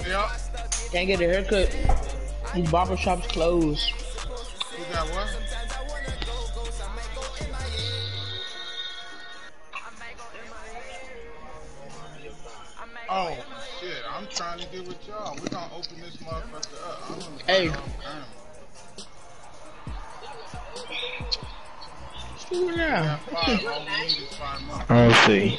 Yep. Can't get a haircut. These barber shops closed. You got what? Oh shit! I'm trying to get with y'all. We gonna open this motherfucker up. I'm gonna Hey. Who now? I'll see.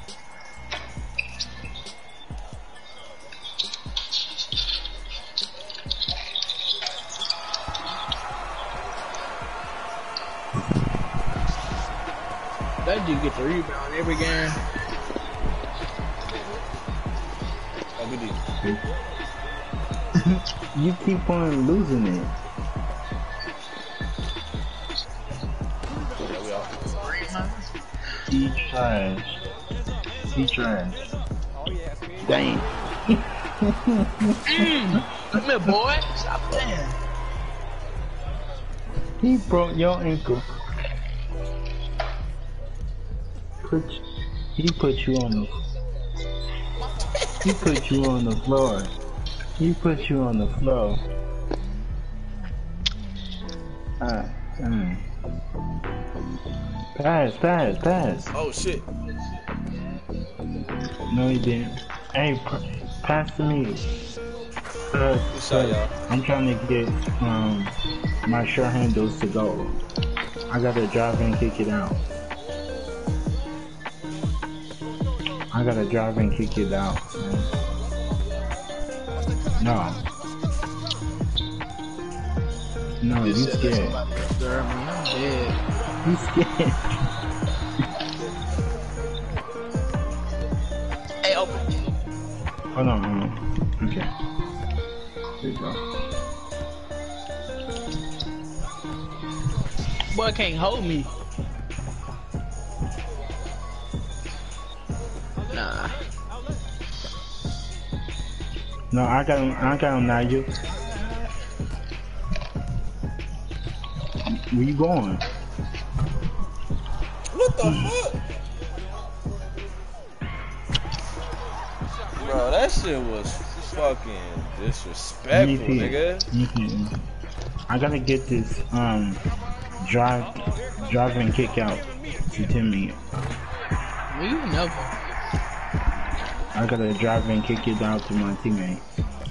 That dude gets a rebound every game. You keep on losing it. He trash. He trash. Dang. Come here, boy. Stop playing. He broke your ankle. He put you on the. He put you on the floor. He put you on the floor. Pass. Oh shit. No, he didn't. Hey, pass to me. I'm trying to get my short handles to go. I gotta drive and kick it out. No, you scared. I'm dead. You scared. Hey, open. Hold on. Okay. There you go. Boy can't hold me. Nah. No, I got him, Nigel. Where you going? What the fuck? Bro, that shit was fucking disrespectful, nigga. I gotta get this drive and kick out to Timmy. You never. I gotta drive and kick it out to my teammate.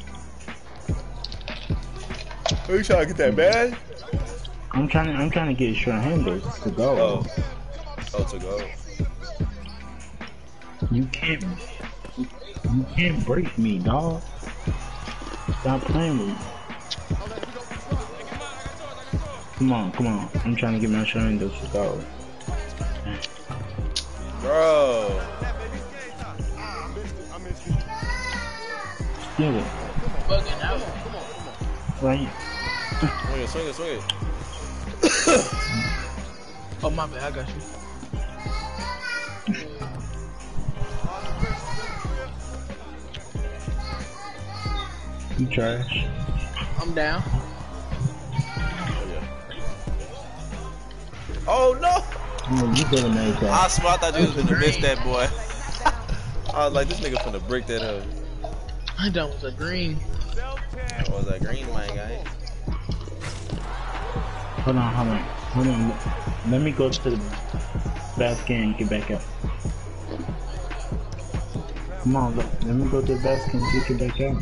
Are you trying to get that bad? I'm trying to get short handles to go. Oh, to go. You can't break me, dog. Stop playing with me. Come on. I'm trying to get my short handles to go. Bro. Steal it. Bugging out. Right. Swing it. Oh, my bad. I got you. You trash. I'm down. Oh no! You better make that. I swear I thought you was gonna miss that, boy. I was like, this nigga finna break that up. I done with a green. What was that green, my guy? Hold on. Let me go to the basket and get back up. Come on, let me go to the basket and get back up.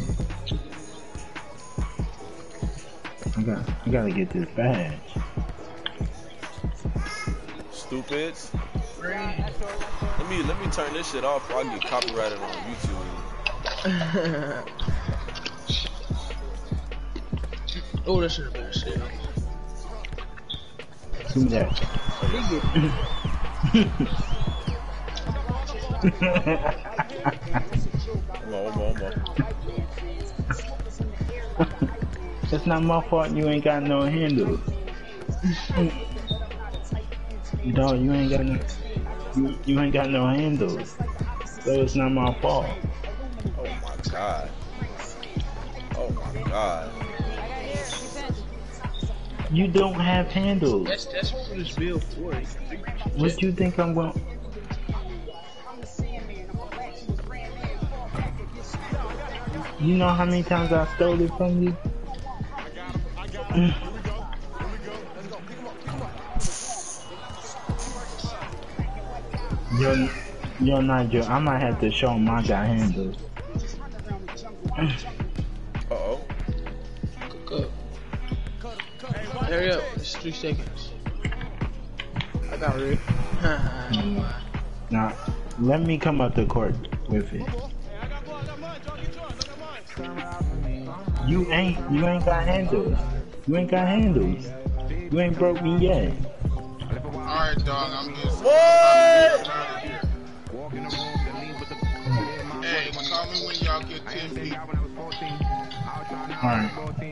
I gotta get this badge. Stupids. Let me turn this shit off before I get copyrighted on YouTube. Oh, that's a bad shit. Give me that. Come on. It's not my fault you ain't got no handles. Dog, you ain't got no handles. So it's not my fault. Oh my god. You don't have handles. That's what this build for. What you think I'm going? You know how many times I stole it from you? Yo, Nigel, I might have to show him I got handles. Uh-oh. Good. Hurry up. It's 3 seconds. I got rid. Now, let me come up the court with it. You ain't got handles. You ain't got handles. You ain't broke me yet. Alright, dog, I'm just. What? Hey, call me when y'all get 10 feet. Alright.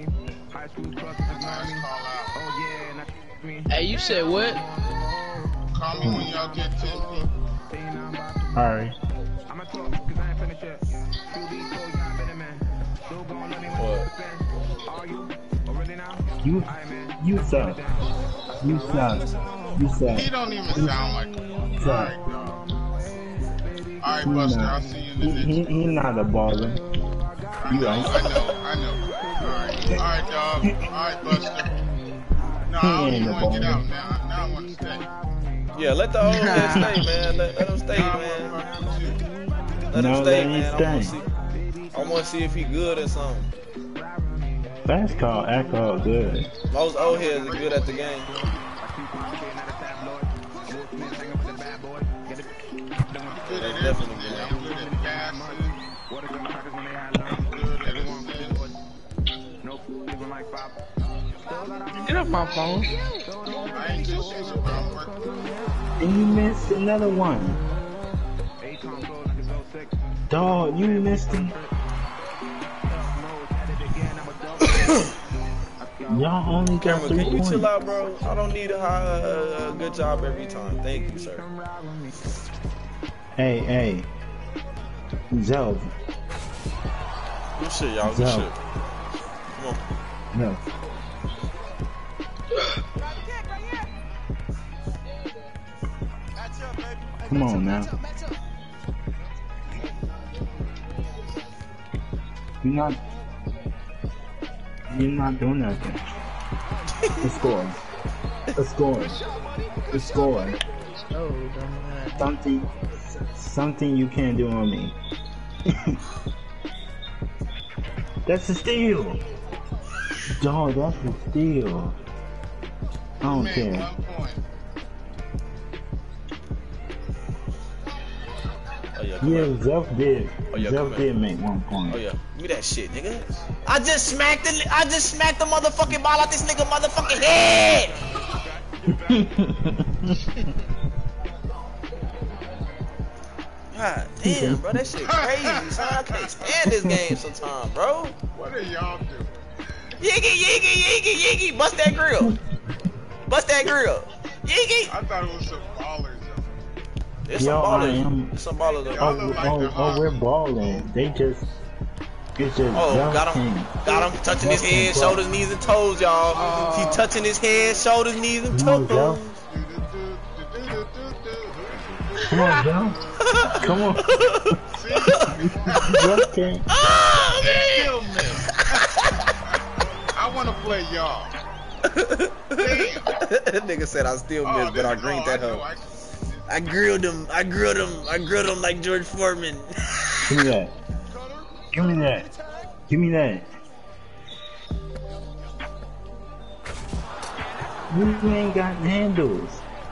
Nice call out. Hey, you said what? Call me when y'all get 10 feet. Alright. You suck. You suck. You suck. He don't even sound like him. Alright, dog. Alright, Buster, I'll see you in the next He not a baller. You right. I know. Alright, dog. Alright, Buster. No, I don't even want to get out now. Now I want to stay. Yeah, let the old man stay, man. Let him stay, man. Let him stay, man. I want to see if he good or something. That's called alcohol good. Most old heads are good at the game. Good at Definitely everything. good. I'm good at passing. I'm good at assisting. Get off my phone. I ain't just saying I'm working. And you missed another one. Dog, you missed him. Y'all only got Cameron, 3 can you points. chill out, bro? I don't need a good job every time. Thank you, sir. Hey. Zelv. Good shit, y'all. Good Zo. shit. Come on. No. Come on now. You're not doing nothing. It's scoring. It's scoring. It's scoring. Oh, dumb. Something you can't do on me. That's a steal. Dog, that's a steal. I don't Man, care. 1 point. Oh, yeah, come Yeah, on. Zelf did. Oh, yeah, come Zelf here. did make 1 point. Oh, yeah. Give me that shit, nigga. I just smacked the motherfucking ball out this nigga motherfucking head. God damn, bro. That shit crazy, son. I can't stand this game sometimes, bro. What are y'all doing? Yiggy. Bust that grill. Bust that grill. Yiggy. I thought it was some ballers. There's Yo, some I ballers. am. There's some ballers. Y'all look like the Oh, we're balling. It's just Oh, Zelf got him touching his head, shoulders, knees, and toes, y'all. He touching his head, shoulders, knees, and Come on, toes. Zelf. Come on, Zelf. Come on. Zelf can't. Oh, man. Kill me. I want to play y'all. Damn. That nigga said I still missed, but I greened that hoe. I grilled him like George Foreman. Give me that. Give me that. Give me that. You ain't got handles.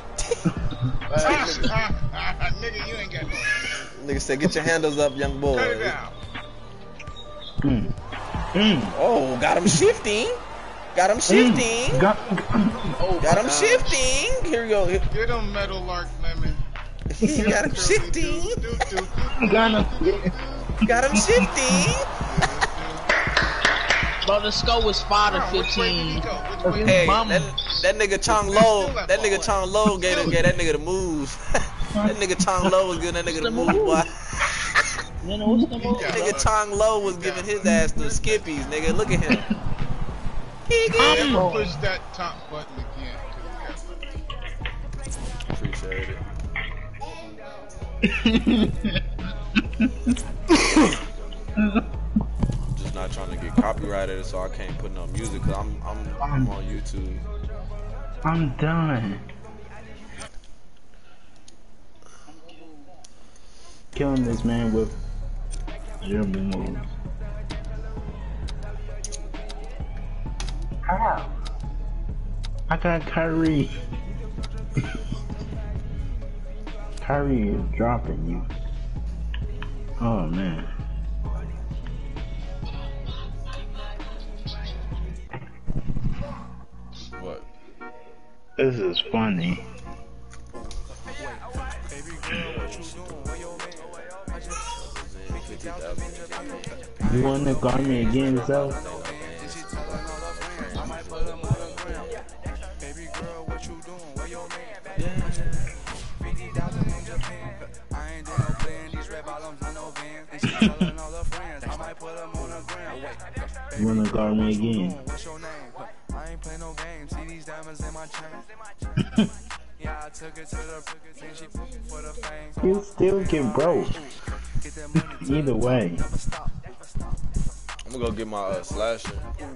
Nigga, you ain't got no hands. Nigga said, get your handles up, young boy. Cut it out. Oh, got him shifting. Got him shifting. Got Got him shifting. Here we go. Get him, Metal Lark Lemon. Got him shifting. him. Got him shifting. Bro, the score was 5-15. Hey, that nigga Chong Lo gave that nigga the moves. That nigga Chong Lo was giving that nigga the moves, boy. You know what's the move? Nigga Chong Lo was giving his ass the skippies, nigga. Look at him. Never push that top button again. Appreciate it. not trying to get copyrighted, so I can't put no music because I'm on YouTube. I'm done. Killing this man with German moves. How? I got Kyrie. Kyrie is dropping you. Oh man. What? This is funny. You want to guard me again, so? You wanna guard me again? I ain't play no games. See these diamonds in my chain. Yeah, I took it to the she for the fame. You still get broke. Either way. I'm gonna go get my slasher.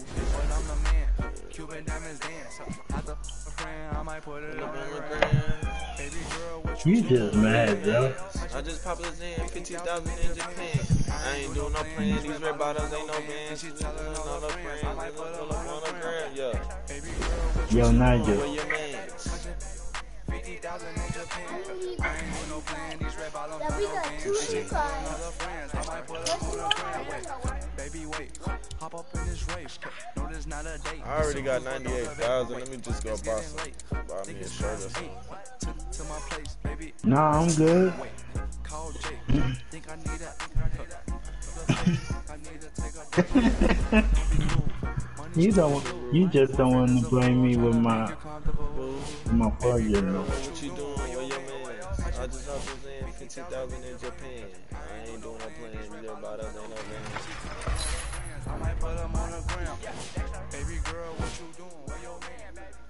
Cuban diamonds dance. I might put it on baby girl, what You just mad, bro. I just popped this in 50,000 in Japan. I ain't doing no plan. These red bottoms ain't no man. She's telling all her friends. I might put them on the gram, yeah. Yo, Nigel. Where your mans? 50,000 in Japan. I ain't doing no plan. These red bottoms Yeah, we got two sheets on. I might put them on the gram. Baby, wait. Hop up in this race. No, this not a date. I already got 98,000. Let me just go buy me a shirt or something. To my place, baby. Nah, I'm good. Call Jake. Think I need a You just don't want to blame me with my project. What you doing? Where your mans? I just represent 50,000 in Japan. I ain't doing no plan. These red bottoms ain't no man. I might put them on the ground. Baby girl, what you doing? Where your man?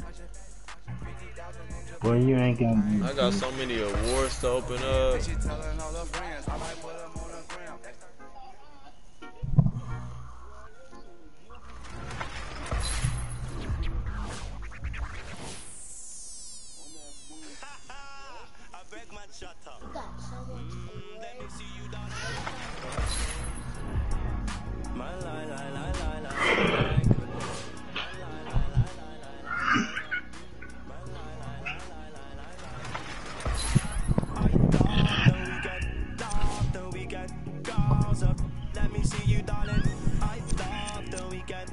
Well, you ain't gonna do I got so many awards to open up. She telling all her friends. I might put them on the ground. I beg man, shut up. Let me see you down. My lie. Let me see you, darling. I love the weekend.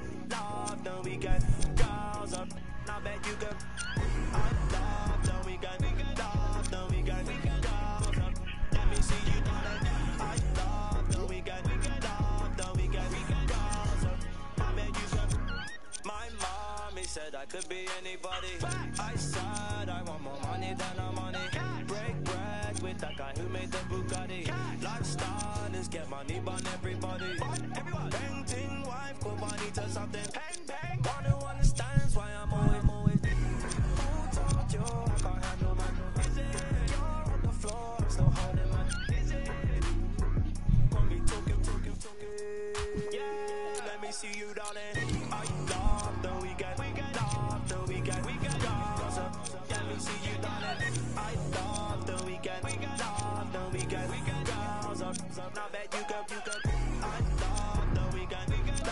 Girls up. I bet you could. I love the weekend. Girls up. Let me see you, darling. I love the weekend. Girls up. I bet you could. My mommy said I could be anybody. I said I want more money than I'm money. Break bread with that guy who made the Bugatti. Lifestyle is get money on everybody. Painting wife, go money to something. Bang. One who understands why I'm always. Who told you I can't handle man? Is it? You're on the floor, I'm still holding man. Is it? Gonna be talking. Yeah, let me see you, darling. I love the weekend. Girls up. Let me see you, darling. I love the weekend. Girls up. Now bet you could. I love the weekend.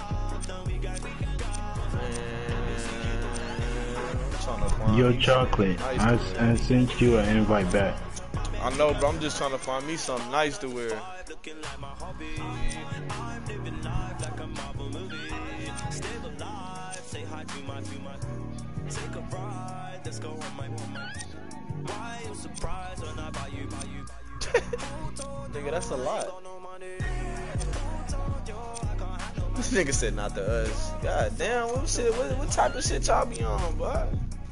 Yo, Chocolate, I sent you an invite back. I know, but I'm just trying to find me something nice to wear. Looking like my hobby. I'm living life like a Marvel movie. Still alive. Say hi to my. Take a ride. Let's go on my. Why you surprised when I buy you? Nigga, that's a lot. This nigga said not to us. God damn, what type of shit y'all be on, boy?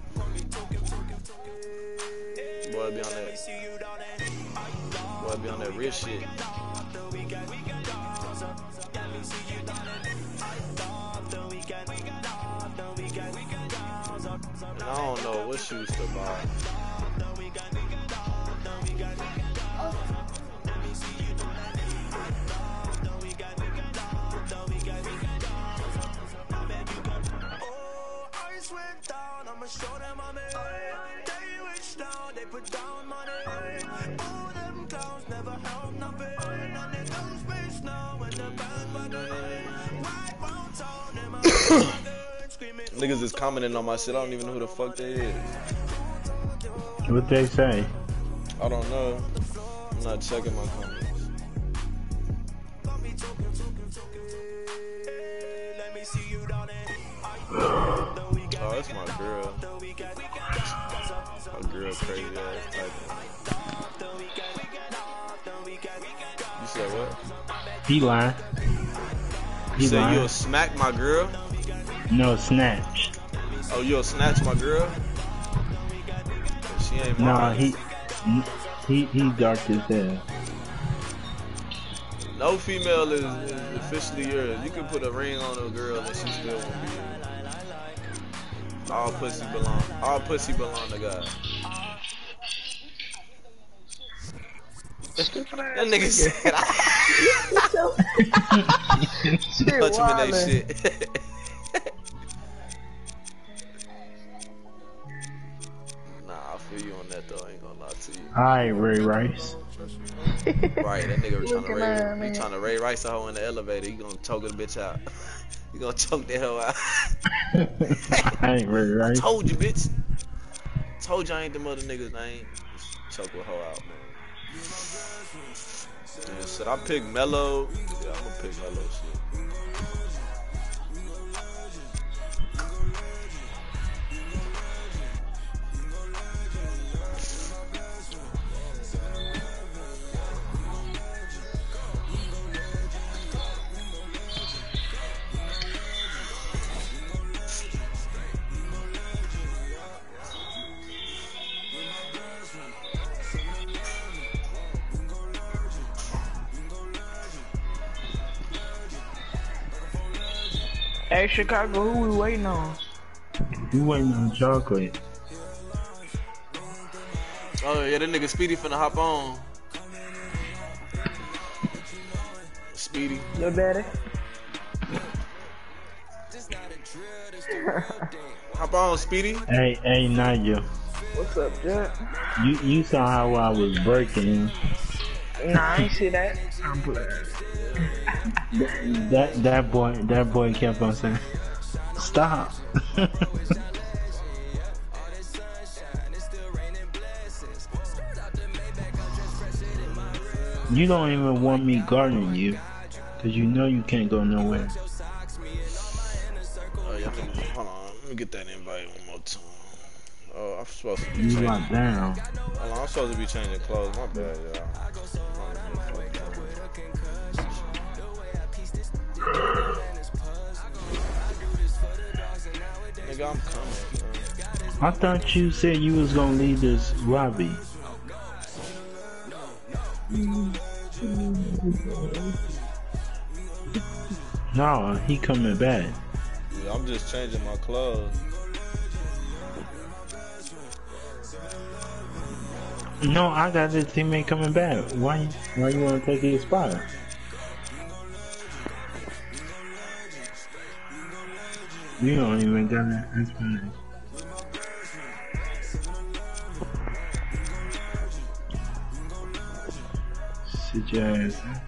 Boy be on that real shit. And I don't know what shoes to buy. I'ma show them I'm it. They rich now, they put down money. All them clowns never help nothing. And they go space now in the bandwagon. Right round town in my wagon, screaming. Niggas is commenting on my shit. I don't even know who the fuck they is. What they say? I don't know. I'm not checking my comments. Let me see you down there. Oh, that's my girl. My girl crazy ass type. You said what? He lying. You said you'll smack my girl? No, snatch. Oh, you'll snatch my girl? She ain't mine. Nah, he dark as hell. No female is officially yours. You can put a ring on a girl and she still won't be yours. All pussy belong to God. That nigga said touch him in that shit. Nah, I feel you on that though, I ain't gonna lie to you. Alright, Ray Rice. Right, that nigga was trying to Ray Rice a hoe in the elevator. He gonna choke the bitch out. He gonna choke that hoe out. I ain't Ray Rice. I told you, bitch. Told you I ain't them other niggas. I ain't choke a hoe out, man. Yeah, should I pick Mellow? Yeah, I'm gonna pick Mellow shit. Hey, Chicago, who we waiting on? You waiting on chocolate. Oh yeah, that nigga Speedy finna hop on. Speedy. Your daddy? Hop on, Speedy. Hey, Nigel. What's up, Jack? You saw how I was breaking. Nah, I ain't see that. I'm playing. That boy kept on saying, "Stop." You don't even want me guarding you, cause you know you can't go nowhere. Oh yeah, hold on. Let me get that invite one more time. Oh, I'm supposed to be You changing. locked down. Hold on, I'm supposed to be changing clothes. My bad, y'all. Nigga, I'm coming, bro. I thought you said you was gonna leave this Robbie. No, he coming back. Yeah, I'm just changing my clothes. No, I got this teammate coming back. Why you wanna take his spot? You don't even got an explanation. Sit your ass down.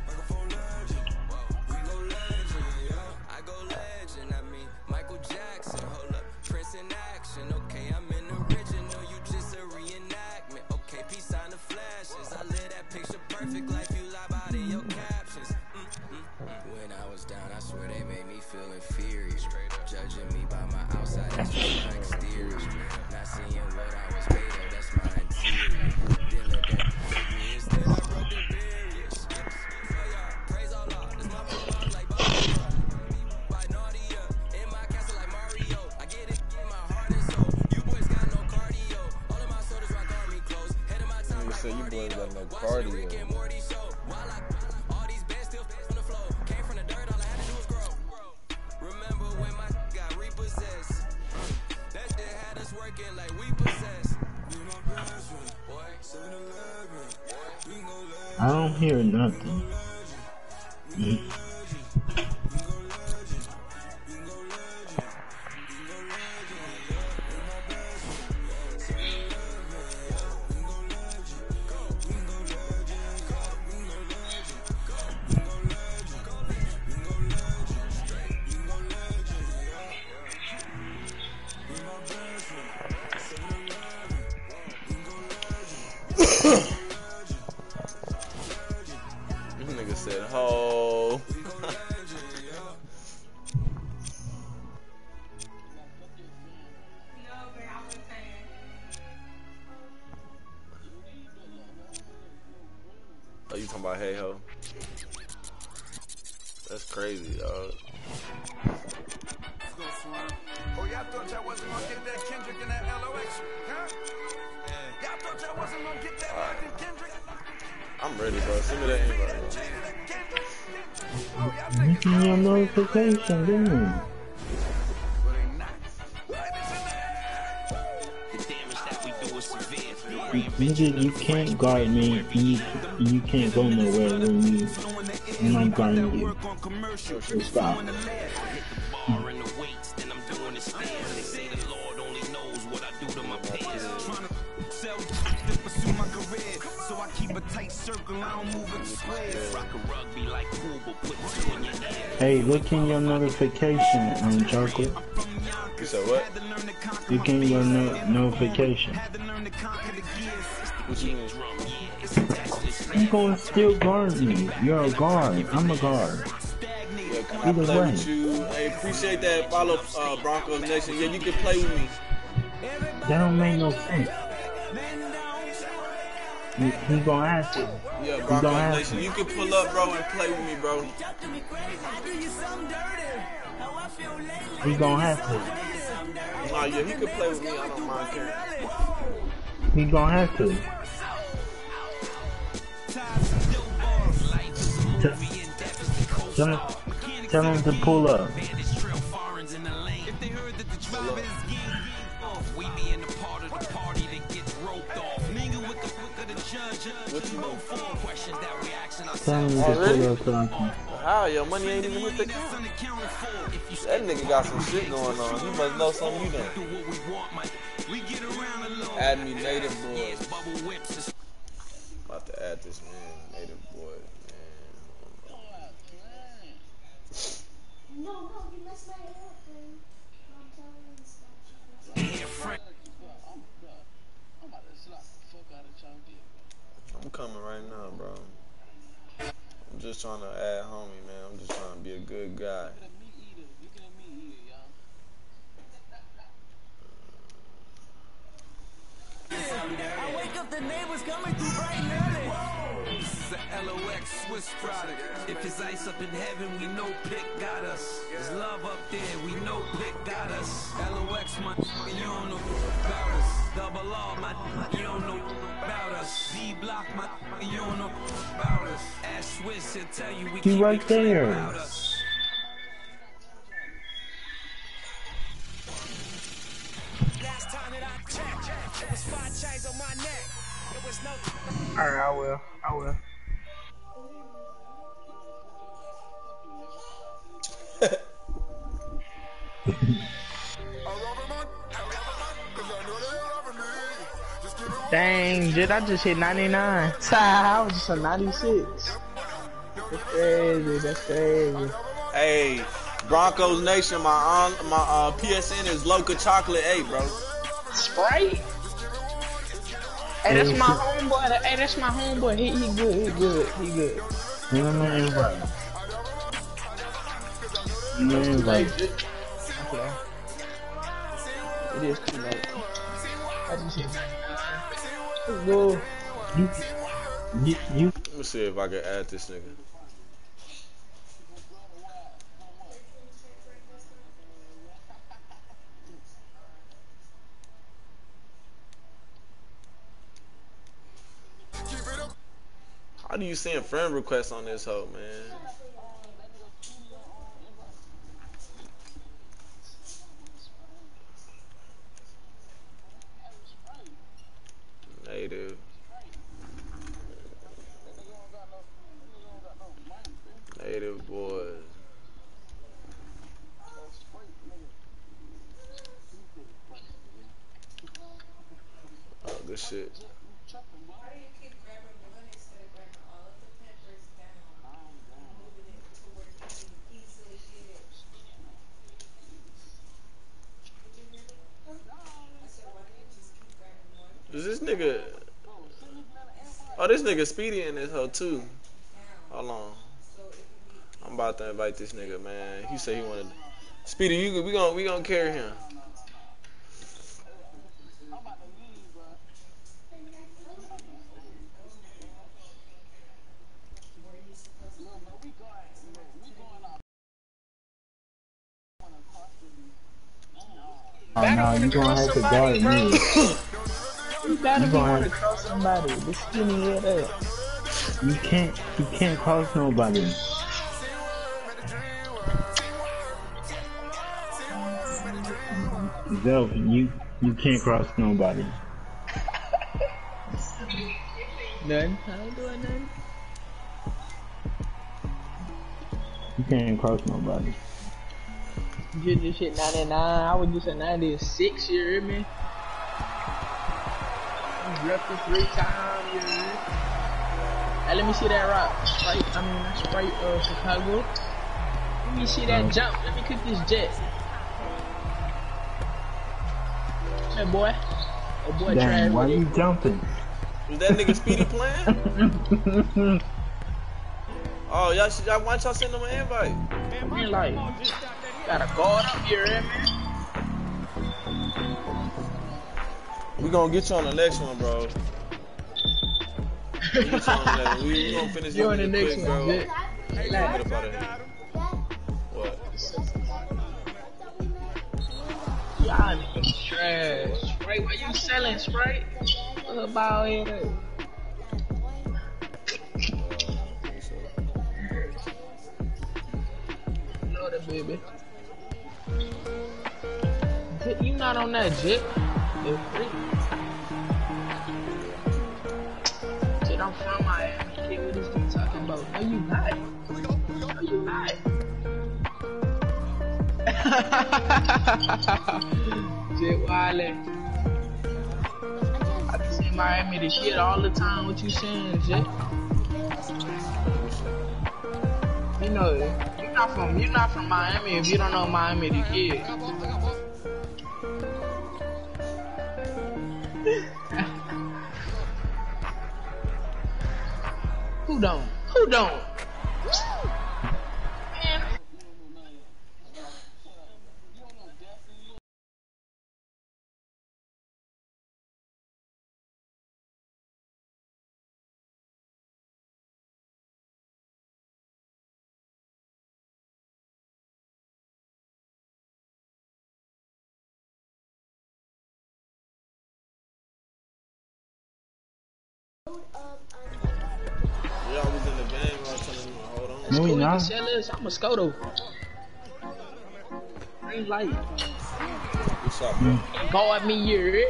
I don't hear nothing. about Hey Ho. That's crazy, dog. Oh, y'all thought y'all wasn't gonna get that Kendrick and that LOX, huh? Y'all thought y'all wasn't gonna get that fucking Kendrick. I'm ready, bro. Send me that invite. Making your notification, damn. Nigga, you can't guard me. You can't go nowhere when you. And I'm guarding you. So stop. So I keep a tight circle, I don't move in squares. Rock a rugby like cool, but put two in your head. Hey, look in your notification, Chocolate. You said what? Look in your notification. What you mean? You gonna still guard me. You're a guard. I'm a guard. Yeah, can I Either play way. with you? I appreciate that. Follow Broncos Nation. Yeah, you can play with me. That don't make no sense. He gonna have to. Yeah, He Broncos gonna have Nation. to. You can pull up, bro, and play with me, bro. He gonna have to. Nah, yeah, he can play with me. I don't mind caring. He gonna have to. Tell him to pull up. Tell him to pull up so I can. How? Your money ain't even hit the account. That nigga got some shit going on. He must know something you don't. Add me Native Boys. About to add this man, Native Boy, man. No, you messed my hair up, man. I'm telling you, stop. I'm coming right now, bro. I'm just trying to add homie, man. I'm just trying to be a good guy. I wake up, the neighbors coming through bright and early. This is a LOX Swiss product. If it's ice up in heaven, we know Pick got us. There's love up there, we know Pick got us. LOX, my you don't know about us. Double R, my you don't know about us. D-Block, my you don't know about us. Ash Swiss, he'll tell you we He keep right it clean there. about us. Last time that I checked, it was 5 chains on my neck. It was no. Alright, I will. Dang, dude, I just hit 99. I was just a 96. That's crazy. Hey, Broncos Nation, my PSN is Loca Chocolate 8, bro. Sprite? Hey, that's my homeboy. Hey, that's my homeboy. He good. No invite. No invite. Okay. It is too late. I just hit 99. Let's go. You. Let me see if I can add this nigga. How do you send friend requests on this hoe, man? Native. Native Boys. Oh, good shit. Is this nigga? Oh, this nigga Speedy in this hoe too. Hold on. I'm about to invite this nigga, man. He said he wanted. Speedy, we gonna carry him. Oh no, you gonna have to guard me. You gotta You be gonna one to have- cross somebody. This skinny head up. You can't cross nobody. Zelf, you can't cross nobody. Nothing. I ain't doing nothing. You can't cross nobody. You did this shit 99. I was just a 96. You hear me? I'm repping 3 times. You hear me? Hey, let me see that rock. Sprite, Chicago. Let me see that jump. Let me cook this jet. Hey, boy. Oh, boy, Damn, trash. why you jumping? Was that nigga Speedy playing? Oh, y'all why y'all send him an invite? Man, like, gotta guard up here, man. We gonna get you on the next one, bro. We get you on the next one. We gonna finish You on the this next quick, one, bro. Jet. We gonna get up out of here. What? Y'all niggas trash. Sprite, why you selling Sprite? What about it? Know that, baby. Jet, you not on that Jet? They're free. Jet, I'm from Miami. Kid, what is he talking about? No, you not. No, you not. Jet Wiley. I be saying Miami the shit all the time. What you saying, Jet? You know, you're not from Miami if you don't know Miami the kid. Who don't? Who don't? Man. Y'all was in the game, I was telling you to hold on. No, we You can not. sell this. I'm a Scoto. Green light. What's up, bro? Guard me here.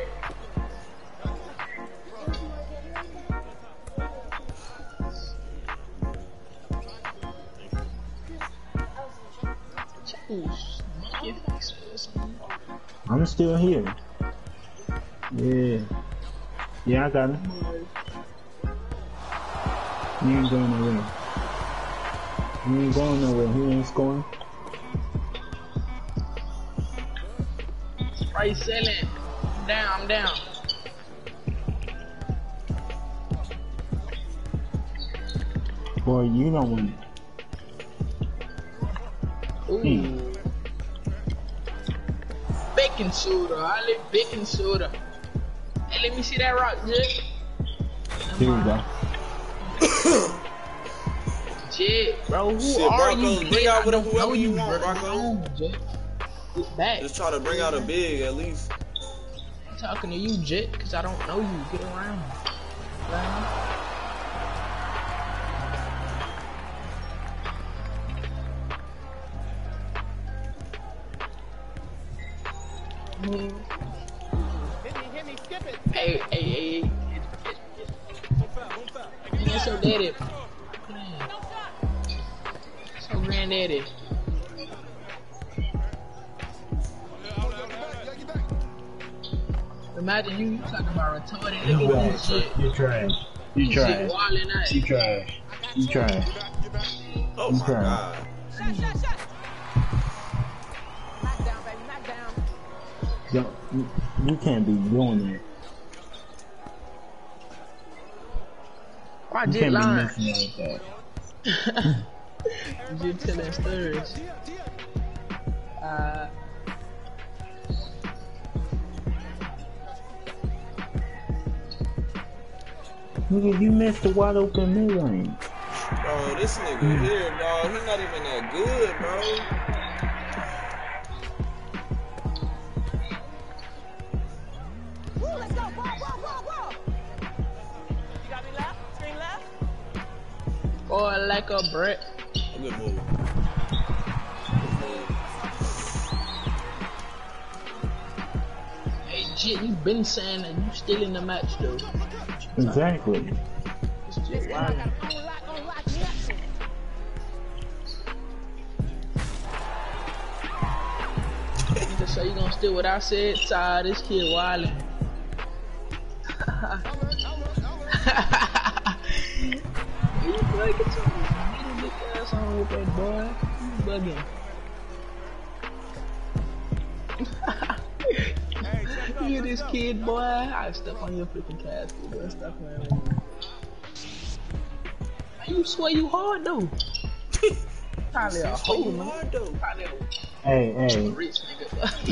I'm still here. Yeah. Yeah, I got it. He ain't going nowhere. He ain't going nowhere. He ain't scoring. Sprite selling. I'm down, I'm down. Boy, you don't win. Ooh. Baking soda. I like baking soda. Hey, let me see that rock, Jet. Here we go. Jet, bro, who Shit, are Broncos, you? bring kid? out I whatever don't know you you, want, bro. Broncos. Jet. Get back. Just try to bring out a big at least. I'm talking to you, Jet, because I don't know you. Get around. Right? Hit me, skip it. Hey. Man, so daddy. So granddaddy. Imagine you talking about retarded You nigga trash. shit. You trash. You You shit trash. wildin' out. You trash. You trash. Oh You my trash. god. Knock down, baby, knock down. You can't be doing that. Why You Jet can't be lying? messing like that. Jet telling stories. Nigga, you missed the wide open mid lane. Bro, this nigga here, dog, he not even that good, bro. boy like a brick. A good move. Hey, Jit, you been saying that you still in the match, though. Exactly. It's just wild. Just so you gonna steal what I said? Sorry, this kid wildin'. You boy, get your little big ass on with that boy. You bugging. You this kid, boy. I step on your freaking casket, boy. Stop playing with me. You swear you hard though. Probably a hoe, man. Probably a Hey. rich nigga.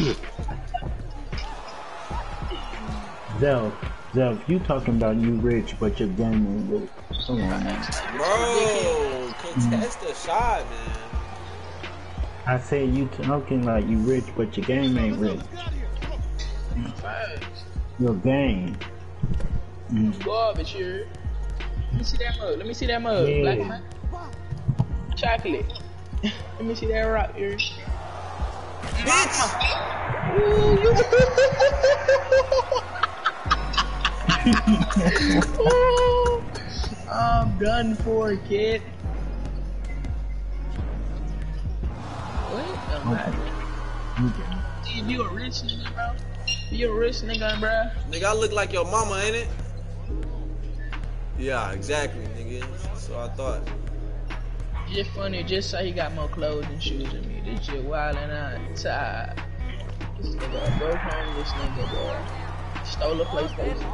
Zelf, you talking about you rich, but your game ain't rich. Come on, man. Bro, contest the shot, man. I said you talking like you rich, but your game ain't rich. Your game. Garbage here. Let me see that mug. Let me see that mug. Yeah. Black man. Chocolate. Let me see that rock here. Bitch! I'm done for, kid. What? If you a rich nigga, bro. You a rich nigga, bro. Nigga, I look like your mama, ain't it? Yeah, exactly, nigga. So I thought. Just funny, just say he got more clothes and shoes than me. This shit wildin' outside. This nigga broke home, this nigga, boy. Stole a PlayStation.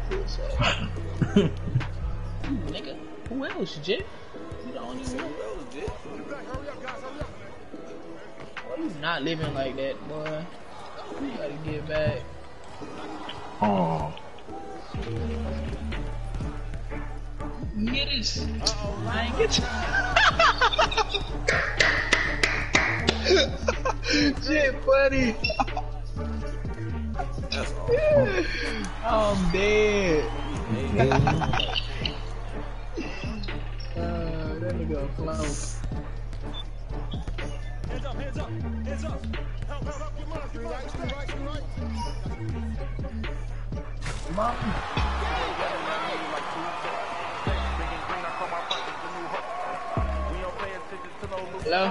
Nigga, who else, Jit? You the only one. Why you not living like that, boy? You gotta get back. Oh. Get this. I ain't get you. Shit, buddy. That's all. I'm dead. That nigga a clown. Hands up, hands up, hands up. Help, help, help, come on. Screen right, screen right, screen right. Mom. Hello?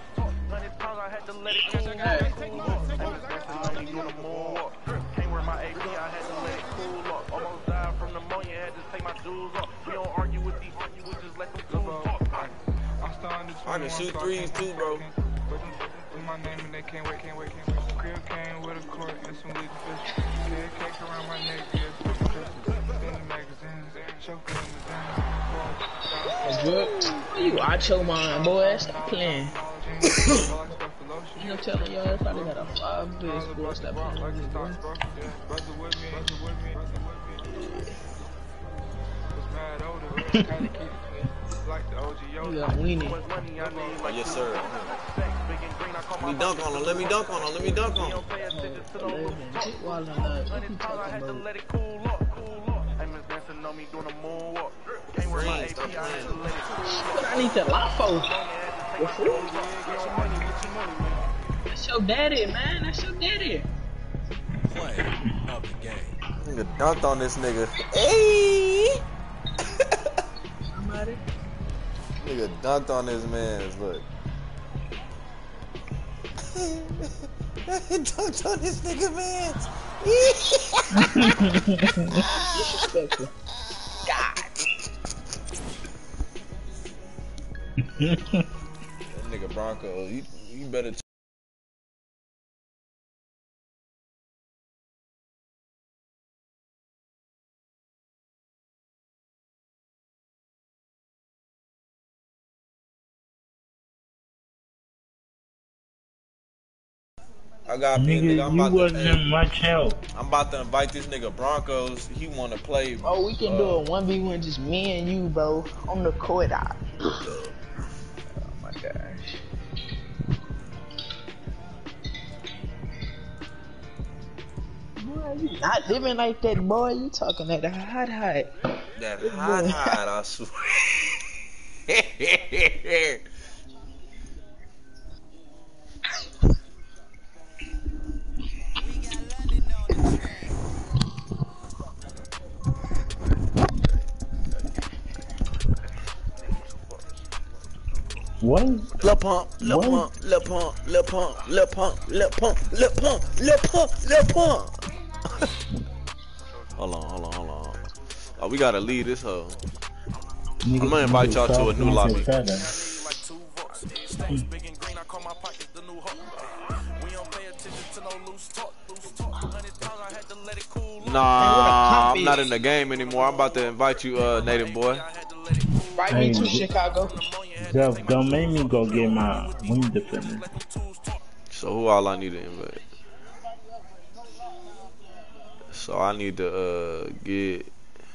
I can shoot threes too, bro. My name and they can't wait. Crib came with a court and some legal fish. Cake around my neck, yes, in the magazines, choking in the dance. Why you Acho man, boy? Stop playing. You know, telling your ass probably got a 5 base, boy. Stop playing, boy. Brother with me. Was mad older, like the OG You got weenie. Oh, yes, sir. Let me dunk on him. Let me dunk on him. Let me dunk on him. What I need to lie for? That's your daddy, man. That's your daddy. Nigga dunked on this nigga. Hey! Somebody? Nigga dunked on this man's look. Dunked on this nigga man's. Disrespectful. God. That nigga Bronco, you better. I got pinged, nigga. You wasn't much help. I'm about to invite this nigga Broncos. He want to play. Oh, we can do a 1v1, just me and you, bro, on the court. Oh my gosh. Boy, you not living like that, boy. You talking that hot. That hot, I swear. What? Lil pump, lil pump, lil pump, lil pump, lil pump, lil pump, lil pump, lil pump, lil pump. Hold on. Oh, we gotta leave this hoe. I'm gonna invite y'all to a new lobby. Nah, I'm not in the game anymore. I'm about to invite you, native boy. Invite me to Chicago. Jeff, don't make me go get my wing defender. So who all I need to invite? So I need to get.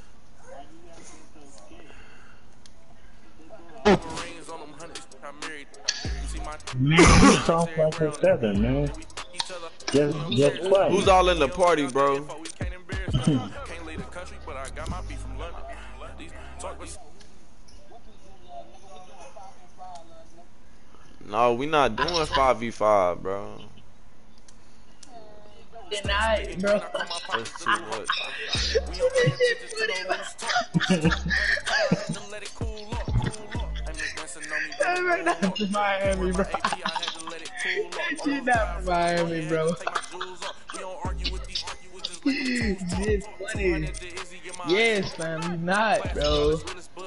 Man, you talk like a feather, man. Just quiet. Who's all in the party, bro? No, we not doing 5v5, bro. Denied, bro. That's too much. Right now to Miami, bro. She's not from Miami, bro. It's funny. Yes, fam, you not, bro.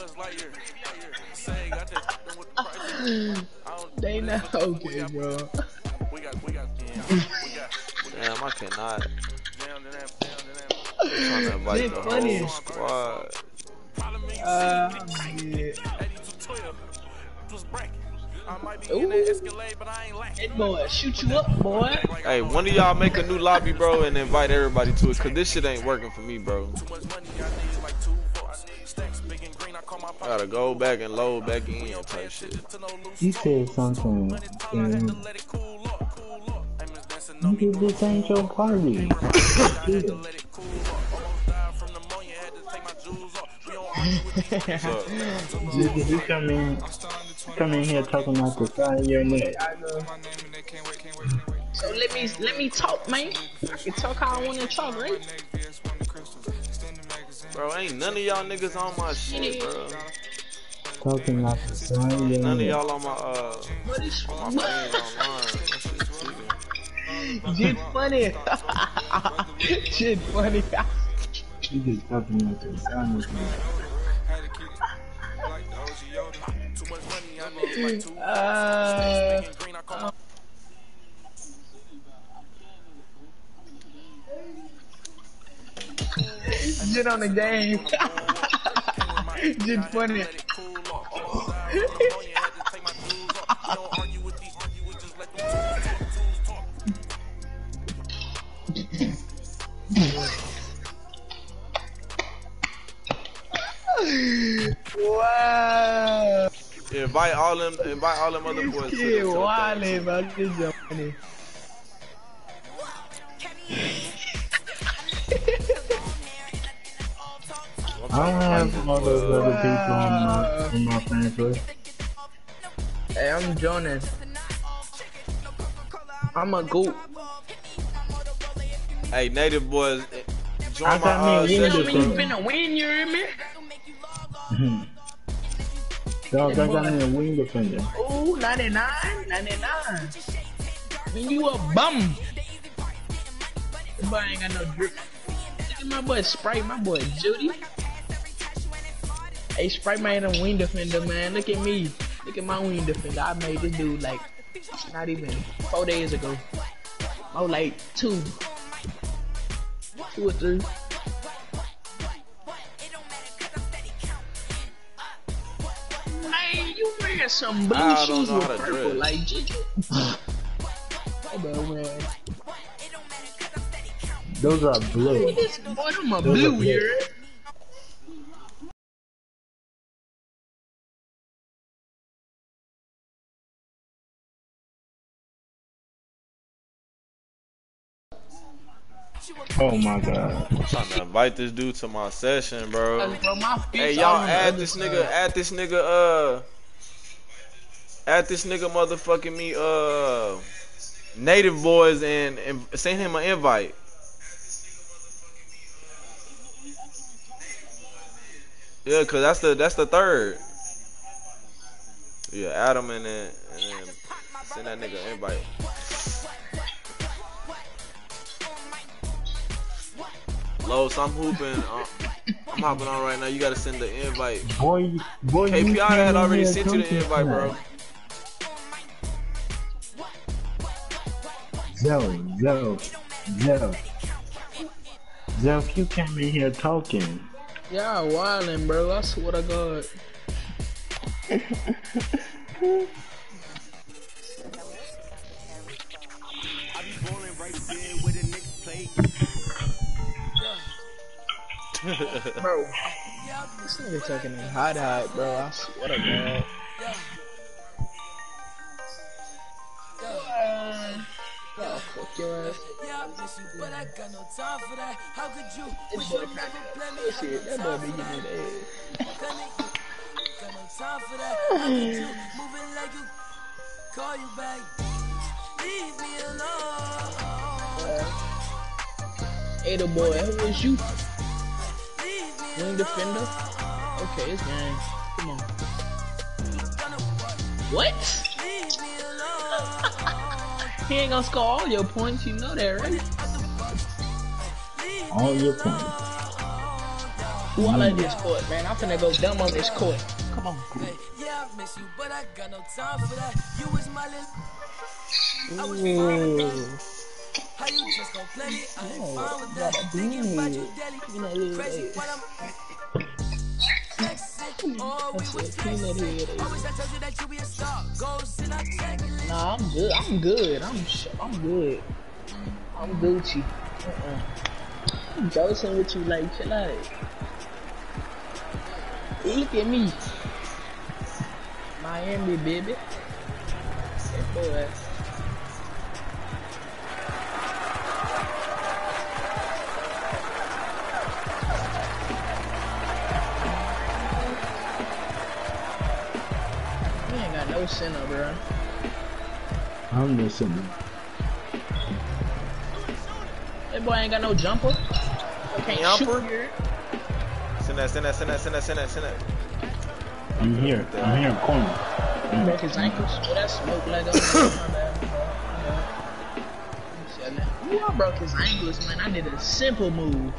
They not okay, bro. Damn, I cannot. I'm trying to invite the whole squad. Yeah. Ooh. That boy shoot you up, boy. Hey, one of y'all make a new lobby, bro, and invite everybody to it, cause this shit ain't working for me, bro. I gotta go back and load back in type shit. You said something. Nigga, this ain't your party. You come in here talking about the side of your neck. So let me talk, man. I can talk how I want to talk, right? Bro, ain't none of y'all niggas on my shit, bro. Talking about the side of your None of neck. y'all on my friends online. That shit's cheating. Shit funny. Shit funny. You just talking about the side of your neck. Shit on the game. Shit funny. Wow. Invite all them other boys to Shit, the wild, man. This is funny. I don't have all those other people in my fan list. Hey, I'm Jonas. I'm a goat. Hey, native boys, I join got my me a Tell window me you for finna win, you hear me? Dog, I got me a wing defender. Ooh, 99. When you a bum. That boy ain't got no drip. Look at my boy Sprite, my boy Judy. Hey, Sprite man, a wing defender, man. Look at me. Look at my wing defender. I made this dude like not even 4 days ago. Oh, like 2 or 3. Man, you wearing some blue I don't shoes know with how to purple, dress. like Gigi. Hey, bro, man. Those are blue. This boy, I'm a blue here. Oh my god. I'm trying to invite this dude to my session, bro. Bro, my feet Hey, all y'all on the add other this side. nigga, At this nigga motherfucking me, Native Boys and send him an invite. Yeah, cause that's the third. Yeah, Adam and then send that nigga an invite. Los, I'm hooping. I'm hopping on right now. You gotta send the invite. Boy, KPI had already sent you the invite, bro. Zelf, you came in here talking. Y'all wildin', bro. I swear to God. Bro, this nigga talking in hot, bro. I swear to God. Oh, fuck your ass. But I got no time for that. How could you? This boy shit, that boy be getting that ass. Got no time for that. How could you? Moving like you call you back. Leave me alone. Hey, the boy, who is you? Wing defender? Okay, it's game. Come on. What? He ain't gonna score all your points, you know that, right? All your points. Ooh, I like this court, man. I'm finna go dumb on this court. Come on. Yeah, I miss you, but I got no time for that. You was my little. Ooh. How you just gon' play me? I ain't fine with that. Thinking about you daily. Crazy, but I'm sexy. Oh, we was crazy. Always I told you that you be a star. Ghost and I check it. Nah, I'm good. I'm good. I'm good. I'm Gucci. I'm joking with you, like, chill out. Look at me. Miami, baby. That boy. No center, bro. I'm the center. That boy ain't got no jumper. Can't shoot here. Send that. I'm here corner. He broke his ankles. Oh, that smoke like that. Ooh, I broke his ankles, man. I did a simple move.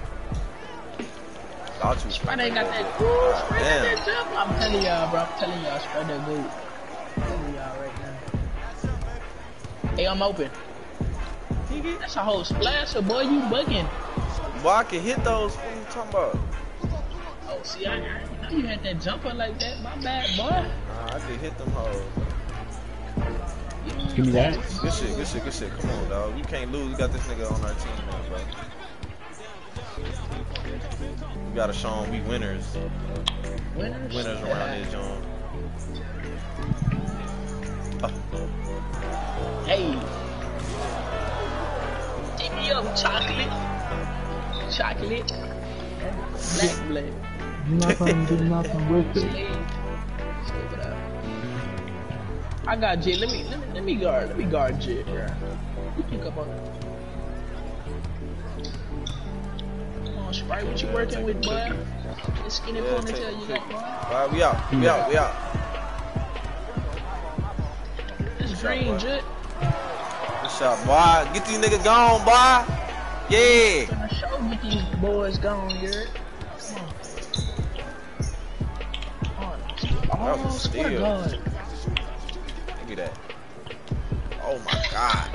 Sprite ain't got that. Ooh, Sprite got that jump. I'm telling y'all, bro. I'm telling y'all, Sprite that good. I'm telling y'all right now. Hey, I'm open. That's a whole splasher, boy. You bugging. Boy, I can hit those. What are you talking about? Oh, see, I know you had that jumper like that. My bad, boy. Nah, I can hit them hoes. Give me that. Good shit. Come on, dog. You can't lose. We got this nigga on our team now, bro. We gotta show them we winners. Winners around this joint. Hey. Take me up, chocolate. Black. You're not gonna do nothing with it. I got J. Let me guard J, bro. You pick up on it. Come on, Sprite, what you working with, boy? The skinny ponytail you got, boy. Alright, we out. It's green, J. Good shot, boy. Get these niggas gone, boy. Yeah. I'm gonna show get these boys gone, Yurt. Come on. That was a steal. Look at that. Oh my god.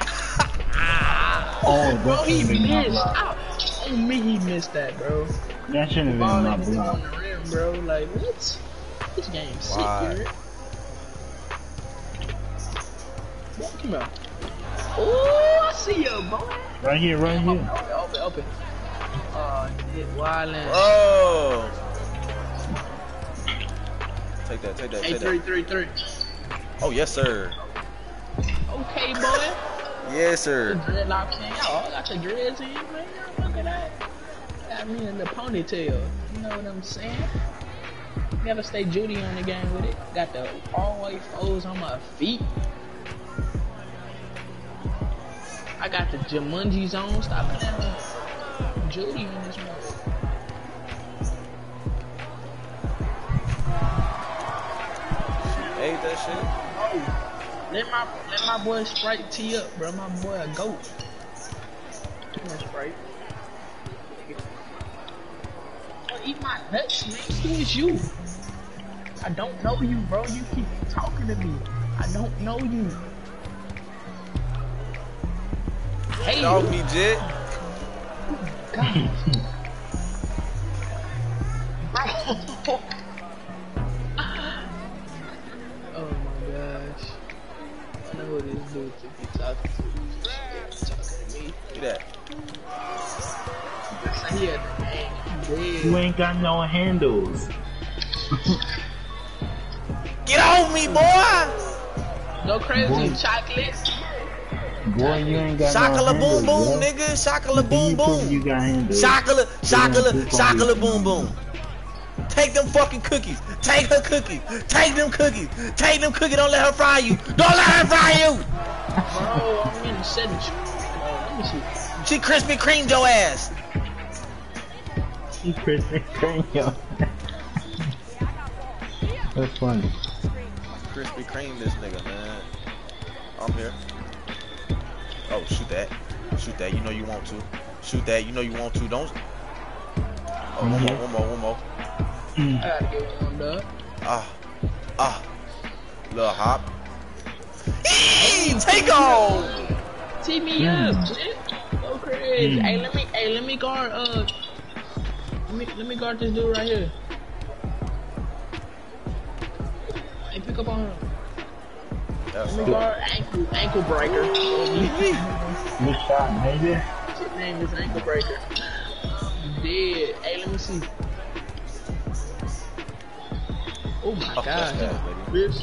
Oh, bro, he missed. On me, he missed that, bro. That shouldn't have been my block. On the rim, bro. Like, what? This game's sick, Yurt. Come on. Oh, I see you, boy. Right here. Open. Oh, shit, wildin'. Oh. Take that. Hey, 3. Oh, yes, sir. Okay, boy. Yes, sir. Dreadlock king. Oh, I got your dreads in, man. Look at that. Got me in the ponytail. You know what I'm saying? Never stay Judy on the game with it. Got the all-white foes on my feet. I got the Jumanji zone. Stop playing with Judy in this one. Ate that shit. Oh, let my boy Sprite tee up, bro. My boy a goat. Come on, Sprite. Oh, eat my nuts, man. Who is you? I don't know you, bro. You keep talking to me. I don't know you. Hey, Get off me, Jet. God. Bro. Oh my gosh. I know what this dude should be talking to me. Look at that. He had the name. You ain't got no handles. Get off me, boy! Go crazy, chocolate. Boy, you ain't got Shakala no boom handles, boom, bro. nigga. Shakala boom boom. You got handles. Shakala boom boom. Take them fucking cookies. Take her cookies. Take them cookies. Take them cookies. Don't let her fry you. Don't let her fry you. Bro, I'm in the setting. Let me see. She Krispy Kremed your ass. She Krispy Kreme, yo. That's funny. Krispy Kreme this nigga, man. I'm here. Oh, shoot that. Shoot that. You know you want to. Shoot that. You know you want to. Don't. Oh, one more. I gotta get warmed up. Little hop. Take off. Tee me up, shit. Go crazy. Hey, let me guard. Let me guard this dude right here. Hey, pick up on him. Let me guard ankle breaker. Good shot, baby. His name is ankle breaker. Dead. Hey, let me see. Oh my god. Bitch.